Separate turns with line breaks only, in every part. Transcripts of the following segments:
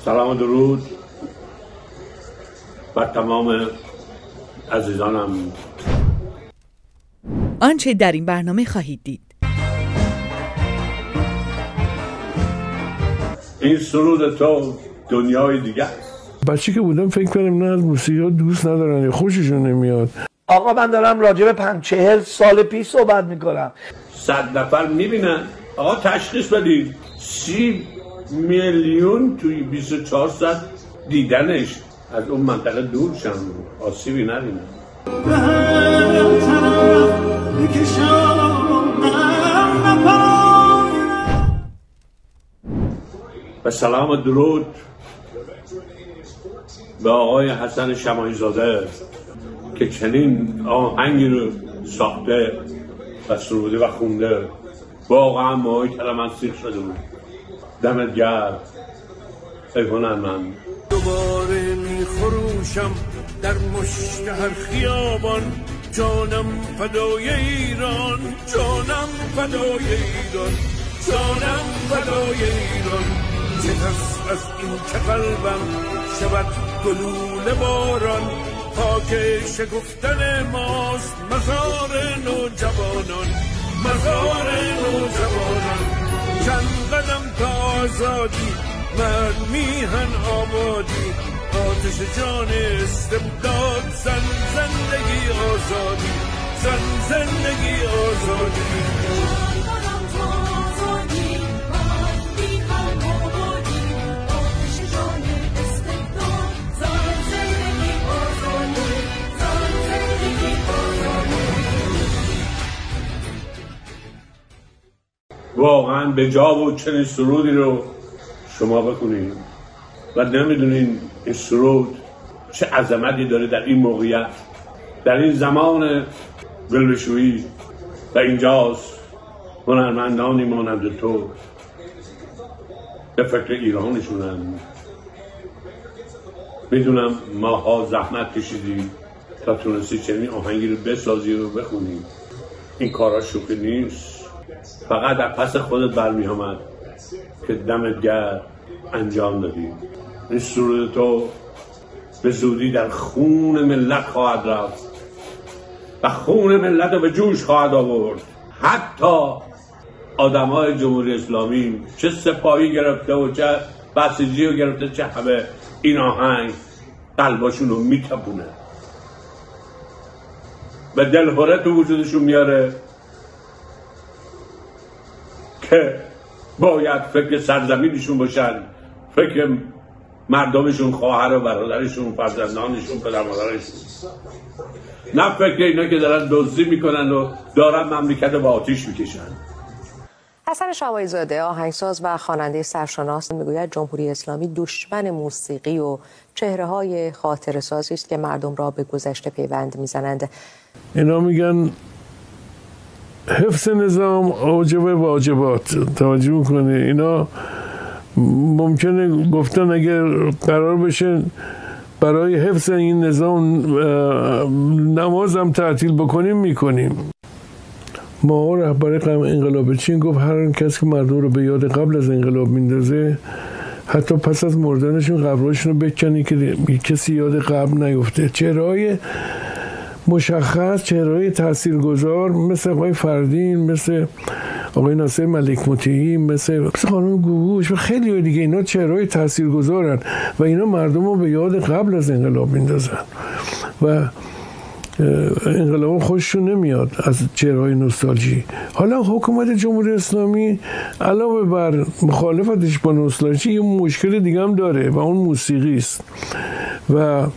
سلام و درود بر تمام عزیزانم.
آنچه در این برنامه خواهید دید:
این سرود تو دنیای دیگه است.
بچه که بودم فکر کنم نه از موسیقی دوست ندارن، خوششون نمیاد.
آقا من دارم راجع به 40 سال پیش صحبت میکنم.
100 نفر میبینن. آقا تشخیص بدید 30 میلیون توی 24 ساعت دیدنش از اون منطقه دور شن، آسیبی نبینن. و سلام و درود به آقای حسن شماعی زاده که چنین آهنگی رو ساخته و سروده و خونده. واقعا ماهی کلمت سیخ شده بود. دمت گرم ای هنرمند.
دوباره می خروشم در مشت هر خیابان، جانم فدای ایران، جانم فدای ایران، جانم فدای ایران. چه کس از این که قلبم شود گلوله باران، خاک شکفتن ماست مزار نوجوانان، مزار نوجوانان. چند قدم تا آزادی، مرد میهن آبادی، آتش جان استبداد، زن زندگی آزادی، زن زندگی آزادی.
واقعا به جا بود چنین سرودی رو شما بکنید و نمیدونین این سرود چه عظمتی داره در این موقعیت، در این زمان ولوشویی. و اینجاست هنرمندانی مانند تو به فکر ایرانشونن. میدونم ماها زحمت کشیدی تا تونستی چنین آهنگی رو بسازی و بخونی. این کارا شوخی نیست، فقط در پس خودت برمی آمد که دمت گرم انجام دادی. این سرود تو به زودی در خون ملت خواهد رفت و خون ملت رو به جوش خواهد آورد. حتی آدمای جمهوری اسلامی، چه سپاهی گرفته و چه بسیجی رو گرفته، چه همه، این آهنگ قلباشون رو میتپونه و دلهره تو وجودشون میاره که باید فکر سرزمینشون باشن، فکر مردمشون، خواهر و برادرشون، فرزندانشون، پدر مادرشون، نه فکر اینا که دارن دزدی میکنن و دارن مملکت با آتیش میکشن.
حسن شماعی زاده، آهنگساز و خواننده سرشناس، میگوید جمهوری اسلامی دشمن موسیقی و چهره‌های خاطره‌سازی است که مردم را به گذشته پیوند میزنند.
اینا میگن حفظ نظام اوجب واجبات. توجه میکنه اینا ممکنه گفتن اگر قرار بشه برای حفظ این نظام نمازم تعطیل بکنیم میکنیم. ما رهبر انقلاب چین گفت هر کسی که مردم رو به یاد قبل از انقلاب میندازه، حتی پس از مردنشون قبرشون رو بکنی که کسی یاد قبل نیفته. چهره‌های مشخص، چهره‌های تاثیرگذار مثل آقای فردین، مثل آقای ناصر ملک مطیعی، مثل خانم گوگوش و خیلی دیگه، اینا چهره‌های تاثیرگذارن و اینا مردم رو به یاد قبل از انقلاب میندازن و انقلاب خوششون نمیاد از چهره‌های نوستالژی. حالا حکومت جمهوری اسلامی علاوه بر مخالفتش با نوستالژی یه مشکل دیگه هم داره و اون موسیقی است. و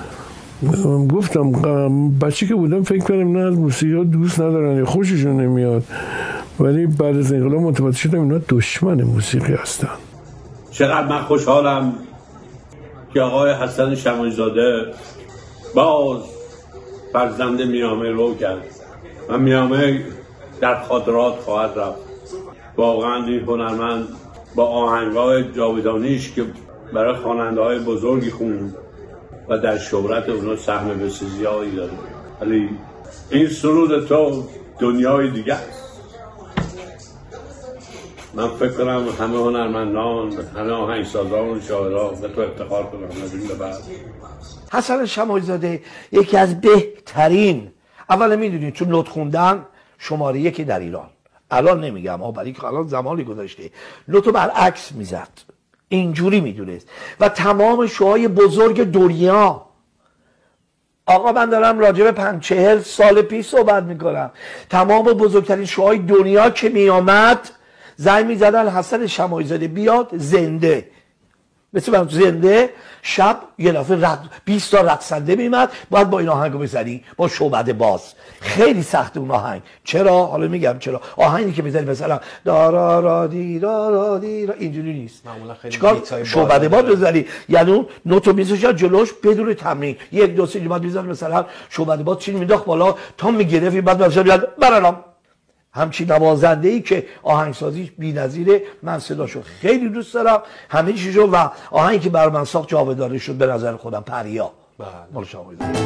گفتم بچه که بودم فکر کنم نه از موسیقی دوست ندارن، خوششون نمیاد، ولی بعد از انقلاب متوجه شدم اینا دشمن موسیقی هستن.
چقدر من خوشحالم که آقای حسن شماعی زاده باز فرزند میامه رو کرد و میامه در خاطرات خواهد رفت. واقعا این هنرمند با آهنگ‌های جاودانیش که برای خواننده‌های بزرگی خوند و در شهرت اونا سهم بسیار زیادی داره، ولی این سرود تو دنیای دیگه است. من فکر کنم همه هنرمندان، همه آهنگسازان و شاعران به تو افتخار کنم از این به بعد.
حسن شماعی یکی از بهترین، اولا میدونید تو نوت خوندن شماره 1 در ایران، الان نمیگم برای که الان زمانی گذاشته، نوتو برعکس میزد، اینجوری میدونست و تمام شوهای بزرگ دنیا. آقا من دارم راجع به 40 سال پیش صحبت میکنم، تمام بزرگترین شوهای دنیا که میامد زنگ میزدن حسن شماعی زاده بیاد زنده، مثل زنده شب یه دفعه 20 تا رقصنده میمد، باید با این آهنگو بزنی با شعبده باز. خیلی سخته اون آهنگ. چرا؟ حالا میگم چرا. آهنگی که بزنی مثلا دارا را دی را را دی را اینجوری نیست.
معمولا خیلی
چیکار شعبده باز بزنی، یعنی اون نوتو میذاشت جلوش بدون تمرین، 1 2 3 بعد میذاشت مثلا شعبده باز چین مینداخت بالا تا میگرفت، بعد مثلا برام همچین نوازنده ای که آهنگسازیش بی‌نظیره. من صداشو خیلی دوست دارم، همه چیزو، و آهنگی که بر من ساخت جاودانه شد به نظر خودم پریا. مال شماعی زاده.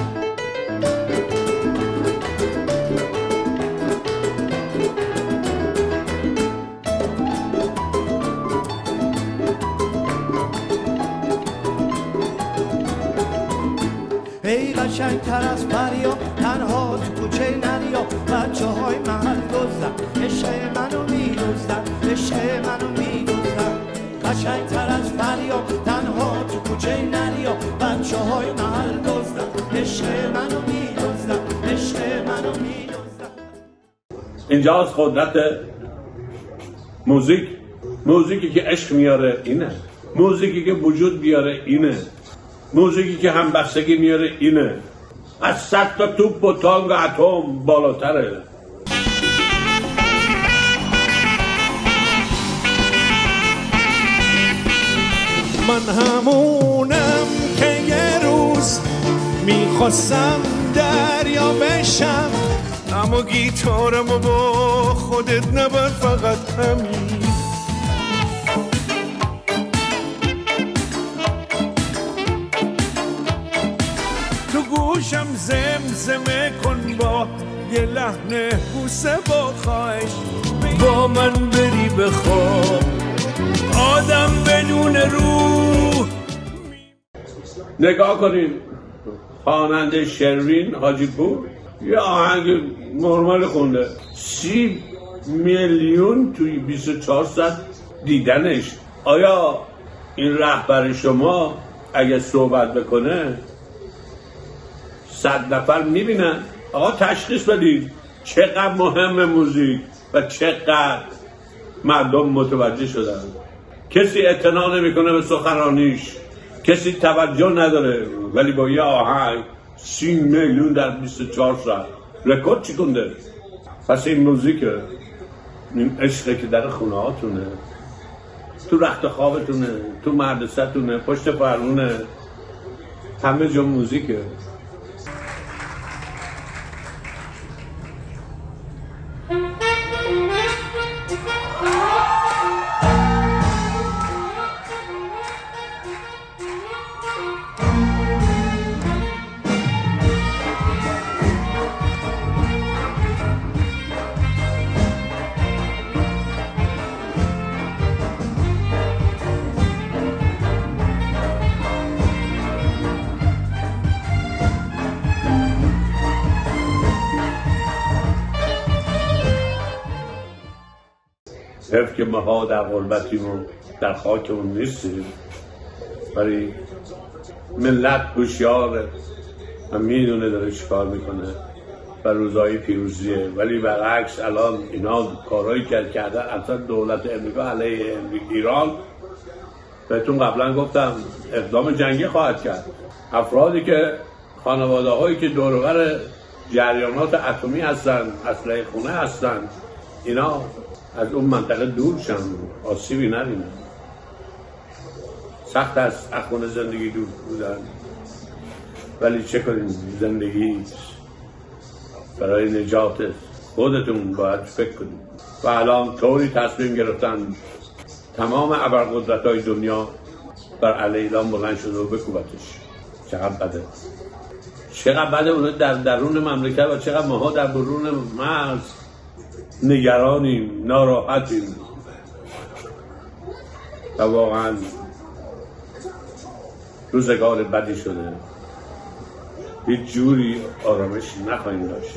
ای قشنگ تر از پریا، تنها تو کوچه نریا، بچه های محل دزدن، عشق منو میدوزدن، عشق منو میدوزدن. قشنگ تر از پریا، تنها تو کوچه نریا، بچه های محل دزدن، عشق منو میدوزدن، عشق منو میدوزدن.
اینجاست قدرت موزیک. موزیکی که عشق میاره اینه، موزیکی که وجود بیاره اینه، موزیکی که همبستگی میاره اینه. از 100 تا توپ و تانگ و اتم بالاتره.
من همونم که یه روز میخواستم دریا بشم، اما گیتارمو با خودت نبر، فقط همین. تو گوشم زمزمه کن با یه لحن بوسه با خواهش، با من بری بخواب آدم بدون روح.
نگاه کنین، خواننده شروین حاجی پور یه آهنگ نرمال خونده، 30 میلیون توی 24 ساعت دیدنش. آیا این رهبر شما اگه صحبت بکنه 100 نفر میبینن؟ آقا تشخیص بدید چقدر مهم موزیک و چقدر مردم متوجه شدن. کسی اعتنا نمیکنه به سخنرانیش، کسی توجه نداره، ولی با یه آهنگ 30 میلیون در 24 ساعت رکورد چی کنده؟ پس این موزیکه، این عشقه که در خونه هاتونه، تو رخت خوابتونه، تو مدرسه‌تونه، پشت فرمونه، همه جا موزیکه. حیف که ماها در غربتیم و در خاکمون نیستیم، ولی ملت هوشیاره و میدونه داره چیکار میکنه و روزای پیروزیه. ولی برعکس الان اینا کارهایی کردن، اصلا دولت امریکا علیه ایران، بهتون قبلا گفتم اقدام جنگی خواهد کرد. افرادی که خانواده هایی که دور و بر جریانات اتمی هستن، اسلحه خونه هستن، اینا از اون منطقه دور شن، آسیبی نبینن. سخت است از خونه زندگی دور بودن، ولی چه کنیم، زندگی برای نجات خودتون باید فکر کنیم. و الان طوری تصمیم گرفتن تمام ابرقدرت‌های دنیا بر علیه ایران بلند شده و بکوبتش. چقدر بده، چقدر بده. اونه در درون مملکت و چقدر ماها در برون مرز نگرانیم، ناراحتیم. و واقعا روزگار بدی شده، هیچ جوری آرامش نخواهیم داشت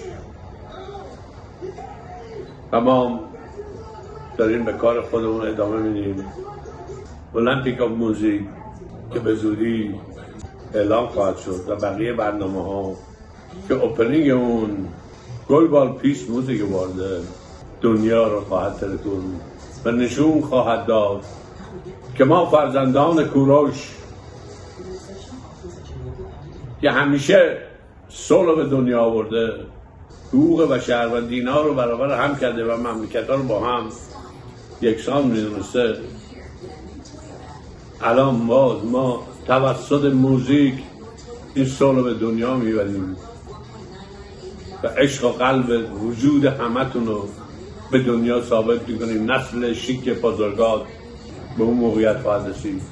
و ما داریم به کار خودمون ادامه میدیم. المپیک آف موزیک که به زودی اعلام خواهد شد و بقیه برنامه ها که اوپنینگ اون گلوبال پیس موزیک وارده دنیا رو خواهد ترکون و نشون خواهد داد که ما فرزندان کوروش که همیشه صلح به دنیا آورده، حقوق بشر و دینا رو برابر هم کرده و مملکت ها رو با هم یکسان میدونسته، الان ما توسط موزیک این صلح به دنیا میبریم و عشق و قلب وجود همتون رو به دنیا ثابت میکنیم. نسل شیک بزرگات به اون موقعیت خواهد رسید.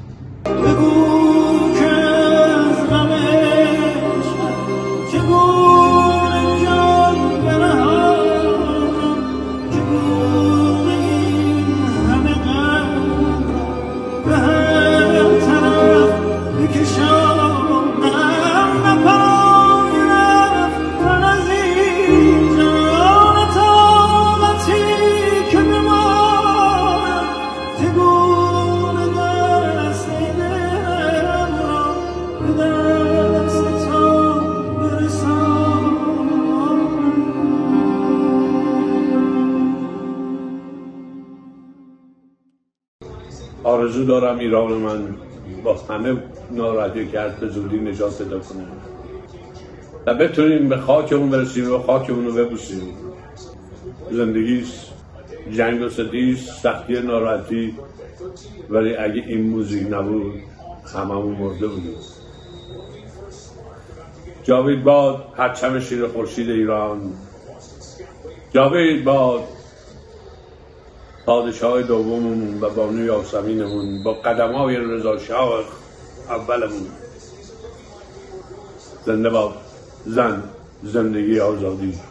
آرزو دارم ایران من با همه ناراحتی کرد به زودی نجات پیدا کنه و بتونیم به خاکمون برسیم و خاکمون رو ببوسیم. زندگیست، جنگ و ستیز، سختی ناراحتی، ولی اگه این موزیک نبود هممون مرده بودیم. جاوید باد پرچم شیر خورشید ایران، جاوید باد پادشاه دوممون و بانوی یاسمینمون با قدم‌های رضا شاه اولمون. زنده باد زن، زندگی، آزادی.